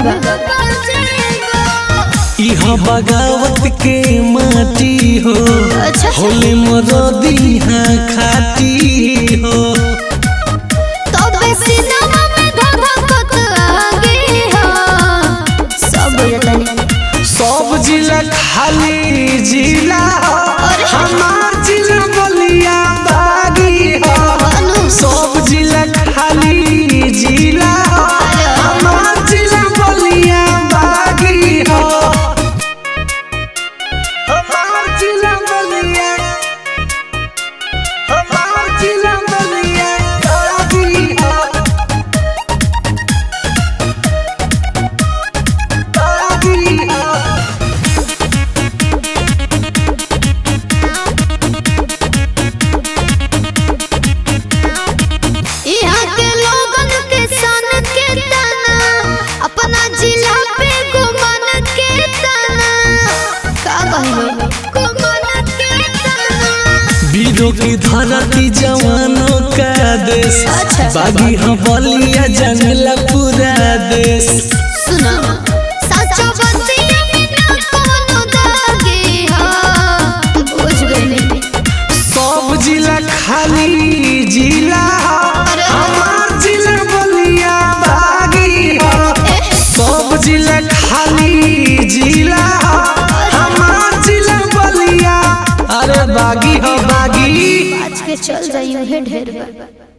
बा इहा बगावत के माटी हो। अच्छा होले मरदी हाँ खाती हो। तो बेसी नाम में धधकत आगे हो सब बुझतनी। सब जिला खाली जिला हमार जिला बलिया बागी हो। सब जिला खाली जिला हमार जिला बलिया बागी हो। हमार जिला बलिया हमार जिला बलिया बागी हो बागी हो। यहाँ के लोगन के सन के तना अपना जिला पे गुमान के तना का कहलो गुमान के तना। वीरों की धरती जवानों का देश। अच्छा। बागी हम बलिया जंगला पूरा देश। सुना सच्चा बतिया में ना कोनो दागे हो बुझ गइली। सब जिला खाली जिला हमार जिला बलिया बागी हो। सब जिला खाली जिला हमार जिला बलिया अरे बागी हो बागी। आज के चल जाइयो हे ढेर बा।